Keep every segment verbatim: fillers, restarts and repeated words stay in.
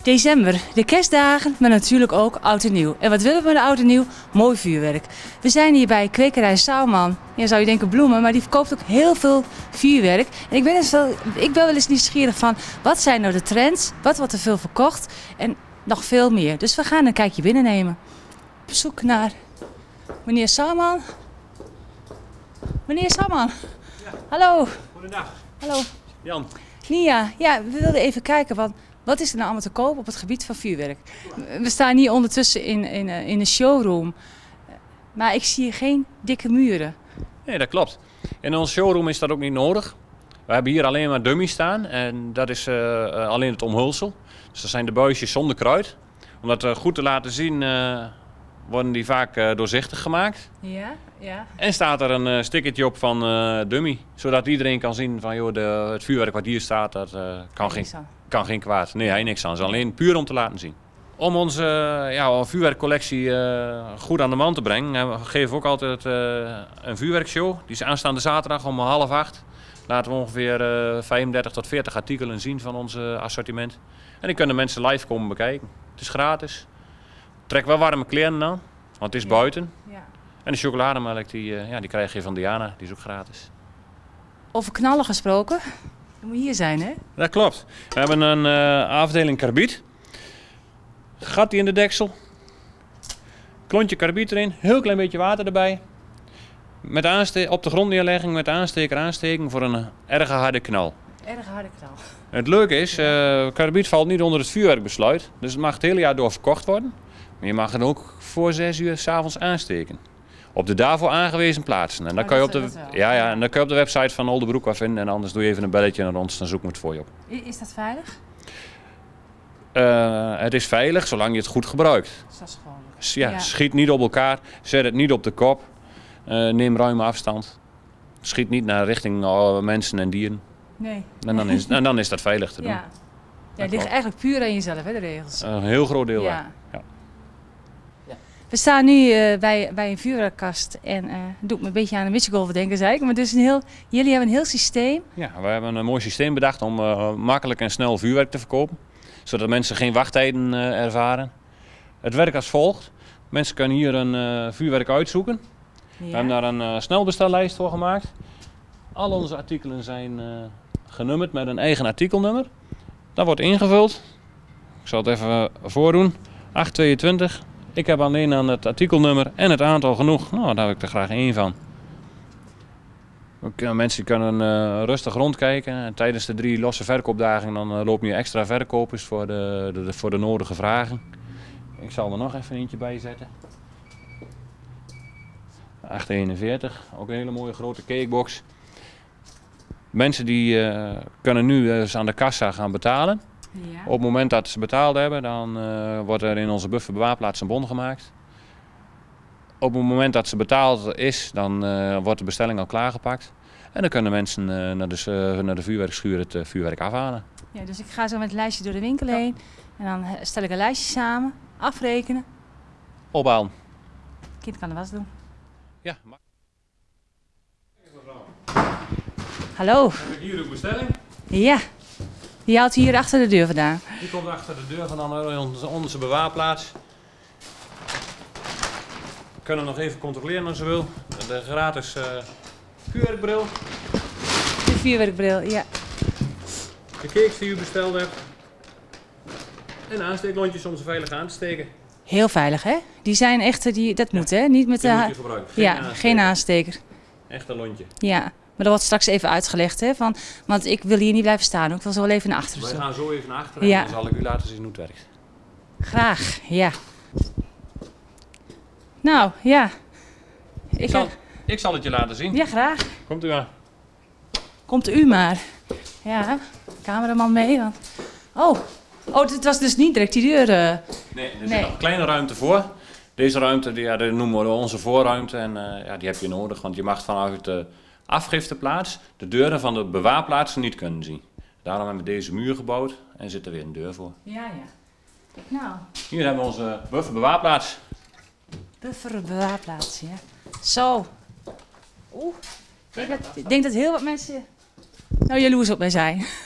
December, de kerstdagen, maar natuurlijk ook oud en nieuw. En wat willen we met oud en nieuw? Mooi vuurwerk. We zijn hier bij kwekerij Sauwman. Ja, zou je denken bloemen, maar die verkoopt ook heel veel vuurwerk. En ik ben, eens wel, ik ben wel eens nieuwsgierig van, wat zijn nou de trends? Wat wordt er veel verkocht? En nog veel meer. Dus we gaan een kijkje binnennemen. Op zoek naar meneer Sauwman. Meneer Sauwman. Ja. Hallo. Goedendag. Hallo. Jan. Nia, ja, we wilden even kijken, want wat is er nou allemaal te koop op het gebied van vuurwerk? We staan hier ondertussen in, in, in een showroom, maar ik zie hier geen dikke muren. Nee, dat klopt. In onze showroom is dat ook niet nodig. We hebben hier alleen maar dummies staan en dat is uh, alleen het omhulsel. Dus dat zijn de buisjes zonder kruid. Om dat uh, goed te laten zien uh, worden die vaak uh, doorzichtig gemaakt. Ja, ja. En staat er een uh, stickertje op van uh, dummy, zodat iedereen kan zien van joh, de, het vuurwerk wat hier staat, dat uh, kan, geen, kan geen kwaad. Nee, hij niks aan. Het is alleen puur om te laten zien. Om onze uh, ja, vuurwerkcollectie uh, goed aan de man te brengen, uh, geven we ook altijd uh, een vuurwerkshow. Die is aanstaande zaterdag om half acht. Laten we ongeveer uh, vijfendertig tot veertig artikelen zien van ons uh, assortiment. En die kunnen mensen live komen bekijken. Het is gratis. Trek wel warme kleren aan, want het is ja. buiten. Ja. En de chocolademelk die, uh, ja, die krijg je van Diana, die is ook gratis. Over knallen gesproken, dat moet hier zijn, hè? Dat klopt. We hebben een uh, afdeling karbiet. Gat die in de deksel. Klontje karbiet erin, heel klein beetje water erbij. Met aanste- op de grondneerlegging met aansteker aansteken voor een erg harde knal. Erg harde knal. Het leuke is, uh, karbiet valt niet onder het vuurwerkbesluit. Dus het mag het hele jaar door verkocht worden. Maar je mag het ook voor zes uur 's avonds aansteken. Op de daarvoor aangewezen plaatsen. En dan, oh, kan je op de, ja, ja, en dan kun je op de website van Oldebroek wat vinden. En anders doe je even een belletje naar ons, dan zoeken we het voor je op. Is dat veilig? Uh, het is veilig zolang je het goed gebruikt. Dat is gewoon. Ja, ja. Schiet niet op elkaar, zet het niet op de kop. Uh, neem ruime afstand. Schiet niet naar richting uh, mensen en dieren. Nee. En dan is, en dan is dat veilig te doen. Ja, ja het ligt eigenlijk puur aan jezelf, hè, de regels. Een heel groot deel. Ja. Ja. Ja. We staan nu uh, bij, bij een vuurwerkkast en uh, het doet me een beetje aan een mistgolf denken, zei ik. Maar dus een heel, jullie hebben een heel systeem. Ja, we hebben een mooi systeem bedacht om uh, makkelijk en snel vuurwerk te verkopen. Zodat mensen geen wachttijden uh, ervaren. Het werkt als volgt. Mensen kunnen hier een uh, vuurwerk uitzoeken. Ja. We hebben daar een uh, snelbestellijst voor gemaakt. Al onze artikelen zijn uh, genummerd met een eigen artikelnummer. Dat wordt ingevuld. Ik zal het even voordoen. acht tweeëntwintig. Ik heb alleen aan het artikelnummer en het aantal genoeg. Nou, daar heb ik er graag één van. Ook, uh, mensen kunnen uh, rustig rondkijken. En tijdens de drie losse verkoopdagen dan uh, lopen hier extra verkopers voor de, de, de, voor de nodige vragen. Ik zal er nog even eentje bij zetten. acht eenenveertig, ook een hele mooie grote cakebox. Mensen die uh, kunnen nu dus aan de kassa gaan betalen. Ja. Op het moment dat ze betaald hebben, dan uh, wordt er in onze bufferbewaarplaats een bon gemaakt. Op het moment dat ze betaald is, dan uh, wordt de bestelling al klaargepakt. En dan kunnen mensen uh, naar, de, uh, naar de vuurwerkschuur het uh, vuurwerk afhalen. Ja, dus ik ga zo met het lijstje door de winkel heen. En dan stel ik een lijstje samen, afrekenen. Ophalen. Kind kan de was doen. Ja, maar... Hallo. Heb ik hier uw bestelling? Ja. Die houdt hier achter de deur vandaan. Die komt achter de deur vandaan onze, onze bewaarplaats. We kunnen nog even controleren als ze wil. De gratis uh, vuurwerkbril. De vuurwerkbril, ja. De cakes die u besteld hebt. En aansteeklontjes om ze veilig aan te steken. Heel veilig, hè? Die zijn echt, die, dat moet, hè? Niet met die de... moet je gebruiken. Geen ja, aansteker. geen aansteker. Echt een lontje. Ja, maar dat wordt straks even uitgelegd, hè? Van, want ik wil hier niet blijven staan, ik wil zo wel even naar achteren. Wij gaan zo even naar achteren ja. en dan zal ik u laten zien hoe het werkt. Graag, ja. Nou, ja. Ik, ik, zal, ik zal het je laten zien. Ja, graag. Komt u aan. Komt u maar. Ja, cameraman mee, want... Oh, oh, het was dus niet direct die deur... Uh... Nee, er zit nog een kleine ruimte voor. Deze ruimte, die, ja, die noemen we onze voorruimte en uh, ja, die heb je nodig, want je mag vanuit de afgifteplaats de deuren van de bewaarplaatsen niet kunnen zien. Daarom hebben we deze muur gebouwd en zit er weer een deur voor. Ja, ja. Nou. Hier hebben we onze bufferbewaarplaats. Bufferbewaarplaats, ja. Zo. Oeh. Ik denk, dat, ik denk dat heel wat mensen nou jaloers op mij zijn.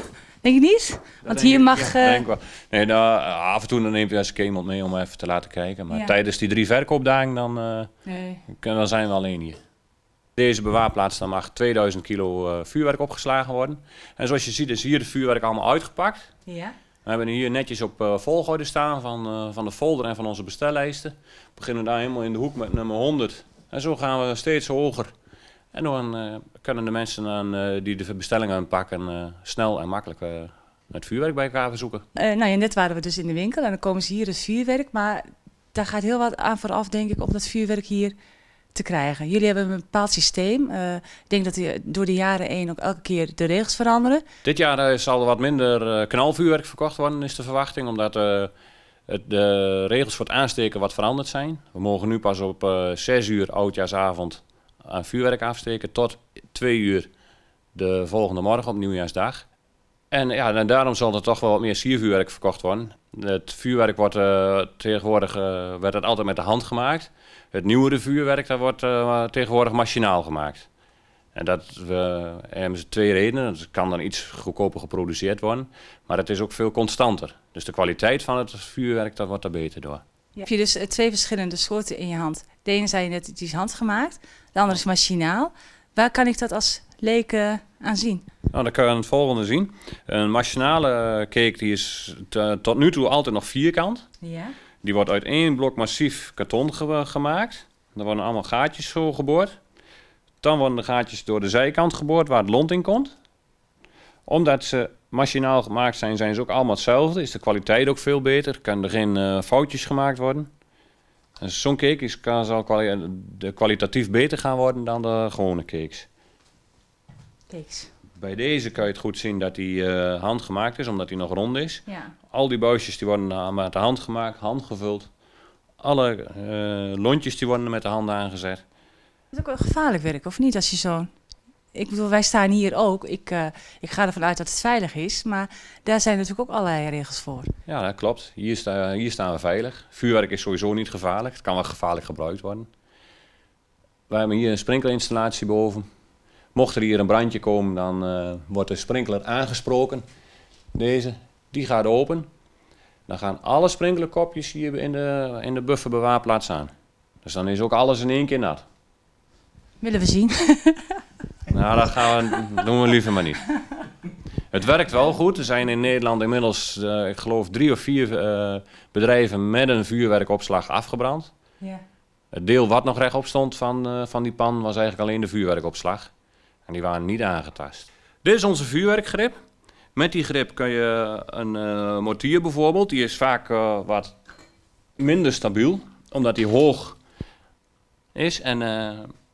Denk je niet? Want hier ik, mag... Ja, uh... denk wel. Nee, nou, af en toe dan neemt hij eens iemand mee om even te laten kijken. Maar ja. tijdens die drie verkoopdagen, dan, uh, nee. dan zijn we alleen hier. Deze bewaarplaats, dan mag tweeduizend kilo uh, vuurwerk opgeslagen worden. En zoals je ziet is hier het vuurwerk allemaal uitgepakt. Ja. We hebben hier netjes op uh, volgorde staan van, uh, van de folder en van onze bestellijsten. We beginnen daar helemaal in de hoek met nummer honderd. En zo gaan we steeds hoger. En dan uh, kunnen de mensen aan, uh, die de bestellingen aanpakken uh, snel en makkelijk uh, het vuurwerk bij elkaar verzoeken. Uh, nou ja, net waren we dus in de winkel en dan komen ze hier het vuurwerk. Maar daar gaat heel wat aan vooraf, denk ik, om dat vuurwerk hier te krijgen. Jullie hebben een bepaald systeem. Uh, ik denk dat die door de jaren heen ook elke keer de regels veranderen. Dit jaar uh, zal er wat minder uh, knalvuurwerk verkocht worden, is de verwachting. Omdat uh, het, de regels voor het aansteken wat veranderd zijn. We mogen nu pas op uh, zes uur oudjaarsavond aan vuurwerk afsteken tot twee uur de volgende morgen op nieuwjaarsdag. En ja, en daarom zal er toch wel wat meer siervuurwerk verkocht worden. Het vuurwerk wordt uh, tegenwoordig uh, werd het altijd met de hand gemaakt. Het nieuwere vuurwerk dat wordt uh, tegenwoordig machinaal gemaakt. En dat uh, hebben ze twee redenen. Het kan dan iets goedkoper geproduceerd worden, maar het is ook veel constanter. Dus de kwaliteit van het vuurwerk dat wordt er beter door. Ja. Heb je dus uh, twee verschillende soorten in je hand. De ene zei je net, het is handgemaakt. De andere is machinaal. Waar kan ik dat als leek uh, aan zien? Nou, dan kan je het volgende zien. Een machinale cake die is te, tot nu toe altijd nog vierkant. Ja. Die wordt uit één blok massief karton ge gemaakt. Er worden allemaal gaatjes zo geboord. Dan worden de gaatjes door de zijkant geboord waar het lont in komt. Omdat ze machinaal gemaakt zijn, zijn ze ook allemaal hetzelfde. Is de kwaliteit ook veel beter. Kan er geen uh, foutjes gemaakt worden. Zo'n cake is, kan, zal kwali de kwalitatief beter gaan worden dan de gewone cakes. Cakes. Bij deze kan je het goed zien dat die uh, handgemaakt is, omdat die nog rond is. Ja. Al die buisjes die worden uh, met de hand gemaakt, handgevuld. Alle uh, lontjes die worden met de hand aangezet. Dat is ook wel gevaarlijk werk, of niet? Als je zo'n... Ik bedoel, wij staan hier ook. Ik, uh, ik ga ervan uit dat het veilig is, maar daar zijn natuurlijk ook allerlei regels voor. Ja, dat klopt. Hier, sta, hier staan we veilig. Vuurwerk is sowieso niet gevaarlijk. Het kan wel gevaarlijk gebruikt worden. We hebben hier een sprinklerinstallatie boven. Mocht er hier een brandje komen, dan uh, wordt de sprinkler aangesproken. Deze, die gaat open. Dan gaan alle sprinklerkopjes hier in de, in de bufferbewaarplaats aan. Dus dan is ook alles in één keer nat. Willen we zien. Nou, dat gaan we, doen we liever maar niet. Het werkt wel goed. Er zijn in Nederland inmiddels, uh, ik geloof, drie of vier uh, bedrijven met een vuurwerkopslag afgebrand. Ja. Het deel wat nog rechtop stond van, uh, van die pan was eigenlijk alleen de vuurwerkopslag. En die waren niet aangetast. Dit is onze vuurwerkgrip. Met die grip kun je een uh, mortier bijvoorbeeld, die is vaak uh, wat minder stabiel, omdat die hoog is en uh,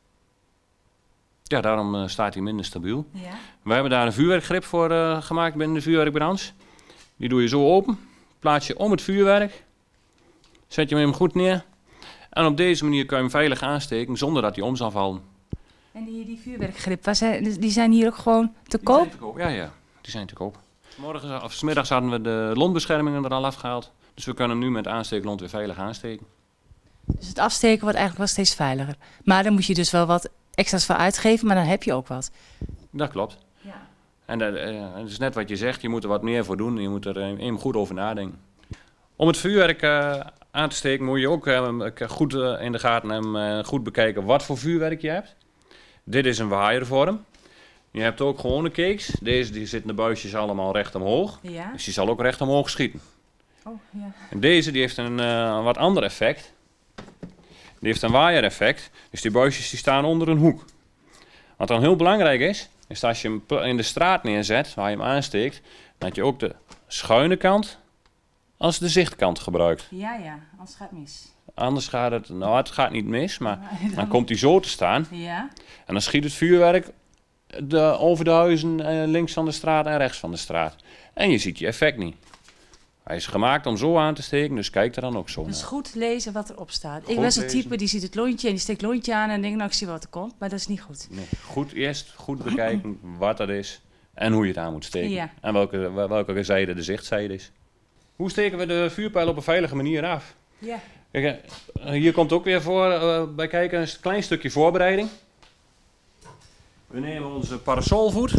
ja, daarom uh, staat hij minder stabiel. Ja. We hebben daar een vuurwerkgrip voor uh, gemaakt binnen de vuurwerkbranche. Die doe je zo open, plaats je om het vuurwerk, zet je hem goed neer en op deze manier kun je hem veilig aansteken zonder dat hij om zal vallen. En die, die vuurwerkgrip, waar zijn, die zijn hier ook gewoon te Die koop? zijn te koop? Ja, ja, die zijn te koop. Morgen, of 's middags hadden we de lontbeschermingen er al afgehaald. Dus we kunnen hem nu met aansteeklont weer veilig aansteken. Dus het afsteken wordt eigenlijk wel steeds veiliger. Maar dan moet je dus wel wat extra's voor uitgeven, maar dan heb je ook wat. Dat klopt. Ja. En dat, uh, dat is net wat je zegt, je moet er wat meer voor doen en je moet er even goed over nadenken. Om het vuurwerk uh, aan te steken moet je ook uh, goed uh, in de gaten en uh, goed bekijken wat voor vuurwerk je hebt. Dit is een waaiervorm. Je hebt ook gewone cakes. Deze die zitten de buisjes allemaal recht omhoog. Ja. Dus die zal ook recht omhoog schieten. Oh, ja. En deze die heeft een uh, wat ander effect. Die heeft een waaiereffect. Dus die buisjes die staan onder een hoek. Wat dan heel belangrijk is, is dat als je hem in de straat neerzet, waar je hem aansteekt, dat je ook de schuine kant als de zichtkant gebruikt. Ja, ja, anders gaat het mis. Anders gaat het, nou het gaat niet mis, maar dan... dan komt hij zo te staan. Ja. En dan schiet het vuurwerk de, over de huizen uh, links van de straat en rechts van de straat. En je ziet je effect niet. Hij is gemaakt om zo aan te steken, dus kijk er dan ook zo Dus naar. goed lezen wat erop staat. Goed ik ben zo'n lezen. type die ziet het lontje en die steekt het lontje aan en denkt, nou ik zie wat er komt. Maar dat is niet goed. Nee, goed eerst goed bekijken wat dat is en hoe je het aan moet steken. Ja. En welke, welke zijde de zichtzijde is. Hoe steken we de vuurpijl op een veilige manier af? Ja. Kijk, uh, hier komt ook weer voor, uh, bij kijken een klein stukje voorbereiding. We nemen onze parasolvoet.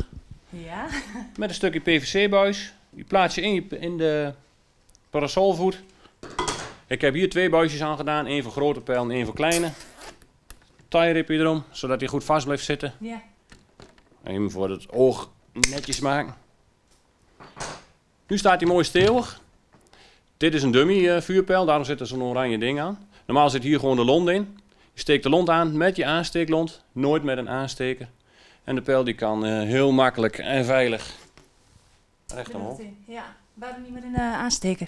Ja. Met een stukje P V C-buis. Die plaats je in, je, in de parasolvoet. Ik heb hier twee buisjes aan gedaan. één voor grote pijl en één voor kleine. Tie-ripje erom, zodat hij goed vast blijft zitten. Ja. Even voor het oog netjes maken. Nu staat hij mooi stevig. Dit is een dummy uh, vuurpijl, daarom zit er zo'n oranje ding aan. Normaal zit hier gewoon de lont in. Je steekt de lont aan met je aansteeklont, nooit met een aansteker. En de pijl die kan uh, heel makkelijk en veilig recht omhoog. Ja, waarom niet met een uh, aansteker?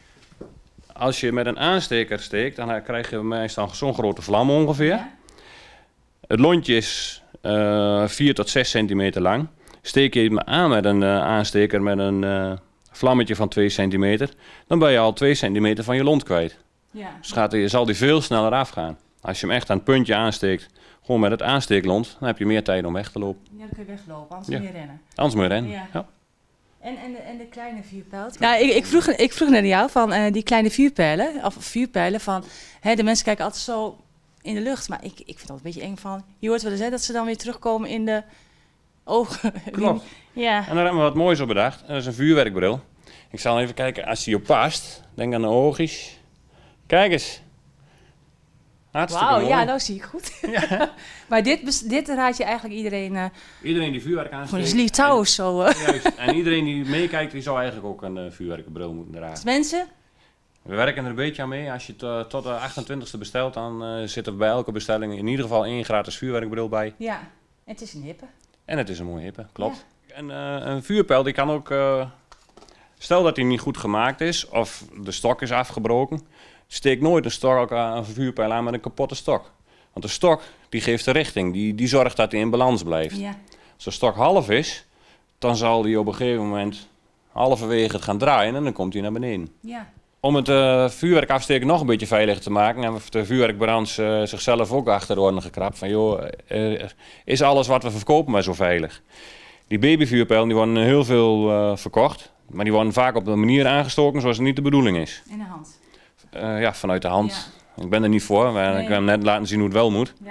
Als je met een aansteker steekt, dan krijg je meestal zo'n grote vlam ongeveer. Ja. Het lontje is uh, vier tot zes centimeter lang. Steek je hem aan met een uh, aansteker met een uh, vlammetje van twee centimeter, dan ben je al twee centimeter van je lont kwijt. Ja. Dus gaat die, zal die veel sneller afgaan. Als je hem echt aan het puntje aansteekt, gewoon met het aansteeklont, dan heb je meer tijd om weg te lopen. Ja, dan kun je weglopen, anders ja. moet je rennen. Anders moet je rennen, ja. ja. En, en, de, en de kleine vuurpijl? Nou, ik, ik, vroeg, ik vroeg naar jou van uh, die kleine vuurpijlen, of vuurpijlen van, hè, de mensen kijken altijd zo in de lucht, maar ik, ik vind het een beetje eng van, je hoort wel eens hè, dat ze dan weer terugkomen in de ogen. Klopt. Ja. En daar hebben we wat moois op bedacht. Dat is een vuurwerkbril. Ik zal even kijken, als die op past, denk aan de oogjes. Kijk eens. Hartstikke Wauw, mooi. ja, nou zie ik goed. Ja. Maar dit, dit raad je eigenlijk iedereen... Uh, iedereen die vuurwerk aansteekt. Gewoon een lief touw of zo. Uh. Juist. En iedereen die meekijkt, die zou eigenlijk ook een uh, vuurwerkbril moeten dragen. Dus mensen? We werken er een beetje aan mee. Als je het uh, tot de achtentwintigste bestelt, dan uh, zit er bij elke bestelling in ieder geval één gratis vuurwerkbril bij. Ja, en het is een hippe. En het is een mooie hippe, klopt. Ja. En uh, een vuurpijl, die kan ook... Uh, stel dat hij niet goed gemaakt is, of de stok is afgebroken... Steek nooit een, stok, een vuurpijl aan met een kapotte stok. Want de stok die geeft de richting, die, die zorgt dat hij in balans blijft. Ja. Als de stok half is, dan zal hij op een gegeven moment halverwege het gaan draaien en dan komt hij naar beneden. Ja. Om het uh, vuurwerk afsteken nog een beetje veiliger te maken, hebben de vuurwerkbranche uh, zichzelf ook achter de oren gekrapt. Van joh, uh, is alles wat we verkopen maar zo veilig? Die babyvuurpijlen die worden heel veel uh, verkocht, maar die worden vaak op een manier aangestoken zoals het niet de bedoeling is. In de hand. Uh, ja, vanuit de hand. Ja. Ik ben er niet voor, maar nee. Ik heb hem net laten zien hoe het wel moet. Ja.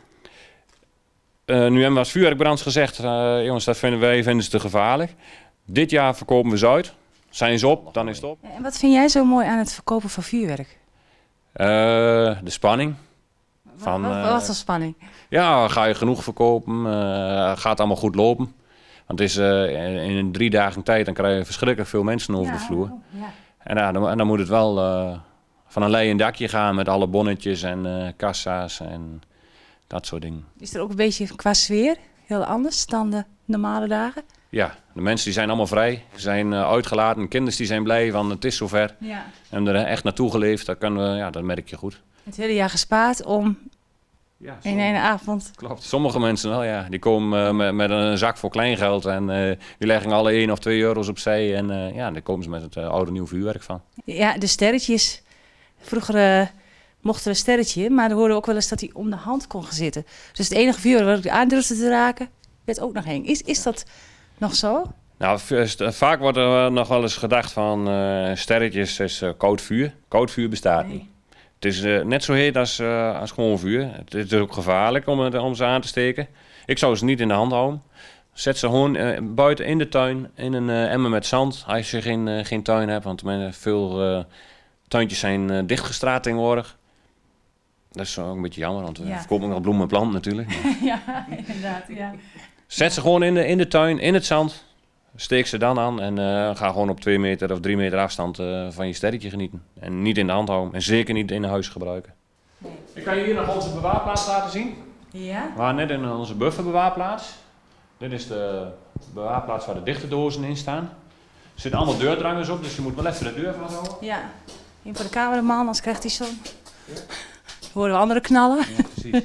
Uh, nu hebben we als vuurwerkbranche gezegd, uh, jongens, dat vinden wij vinden ze te gevaarlijk. Dit jaar verkopen we ze uit. Zijn ze op, dan is het op. En wat vind jij zo mooi aan het verkopen van vuurwerk? Uh, de spanning. Van, wat, wat, wat is de spanning? Ja, ga je genoeg verkopen? Uh, gaat allemaal goed lopen? Want het is uh, in drie dagen tijd, dan krijg je verschrikkelijk veel mensen over ja, de vloer. Ja. En, uh, dan, en dan moet het wel... Uh, van een leien dakje gaan met alle bonnetjes en uh, kassa's en dat soort dingen. Is er ook een beetje qua sfeer heel anders dan de normale dagen? Ja, de mensen die zijn allemaal vrij. Ze zijn uh, uitgelaten. Kinderen die zijn blij van het is zover. Ja. En er echt naartoe geleefd. Dat, kunnen we, ja, dat merk je goed. Het hele jaar gespaard om ja, in één avond. Klopt. Sommige mensen wel, ja. Die komen uh, met, met een zak voor kleingeld en uh, die leggen alle één of twee euro's opzij. En uh, ja, daar komen ze met het uh, oude nieuw vuurwerk van. Ja, de sterretjes. Vroeger uh, mochten we een sterretje, maar dan hoorden we ook wel eens dat hij om de hand kon gaan zitten. Dus het enige vuur wat ik aandurfde te raken, werd ook nog heen. Is, is dat nog zo? Nou, vaak wordt er nog wel eens gedacht van uh, sterretjes is uh, koud vuur. Koud vuur bestaat nee. niet. Het is uh, net zo heet als, uh, als gewoon vuur. Het is ook gevaarlijk om, om ze aan te steken. Ik zou ze niet in de hand houden. Zet ze gewoon uh, buiten in de tuin, in een uh, emmer met zand. Als je geen, uh, geen tuin hebt, want veel... Uh, tuintjes zijn uh, dichtgestraat tegenwoordig. Dat is ook een beetje jammer, want we ja. verkopen nog bloemen en planten natuurlijk. Ja, inderdaad. Ja. Zet ze gewoon in de, in de tuin, in het zand. Steek ze dan aan en uh, ga gewoon op twee meter of drie meter afstand uh, van je sterretje genieten. En niet in de hand houden en zeker niet in huis gebruiken. Nee. Ik kan je hier nog onze bewaarplaats laten zien. Ja. We waren net in onze bufferbewaarplaats. Dit is de bewaarplaats waar de dichte dozen in staan. Er zitten allemaal deurdrangers op, dus je moet wel even de deur van houden. Ja. Eén voor de cameraman, anders krijgt hij zo'n... Ja. Horen we andere knallen. Ja, precies.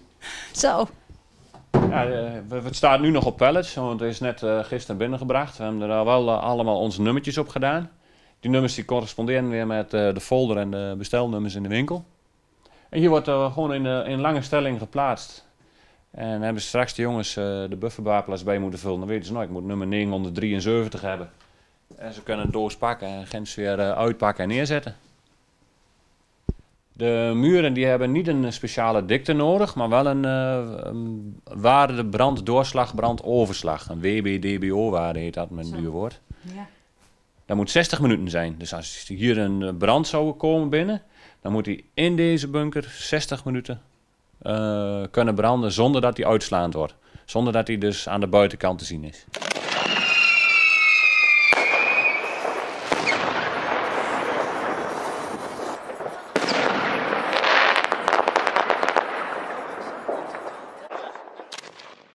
Zo. Ja, het staat nu nog op pallets, want het is net uh, gisteren binnengebracht. We hebben er wel uh, allemaal onze nummertjes op gedaan. Die nummers die corresponderen weer met uh, de folder en de bestelnummers in de winkel. En hier wordt uh, gewoon in, uh, in lange stelling geplaatst. En hebben straks de jongens uh, de bufferbewaarplaats bij moeten vullen. Dan weten ze, nou, ik moet nummer negenhonderddrieënzeventig hebben. En ze kunnen een doos pakken en gens weer uh, uitpakken en neerzetten. De muren die hebben niet een speciale dikte nodig, maar wel een, uh, een waarde branddoorslag, brandoverslag. Een W B D B O-waarde heet dat met een duur woord. Ja. Dat moet zestig minuten zijn. Dus als hier een brand zou komen binnen, dan moet hij in deze bunker zestig minuten uh, kunnen branden zonder dat hij uitslaand wordt. Zonder dat hij dus aan de buitenkant te zien is.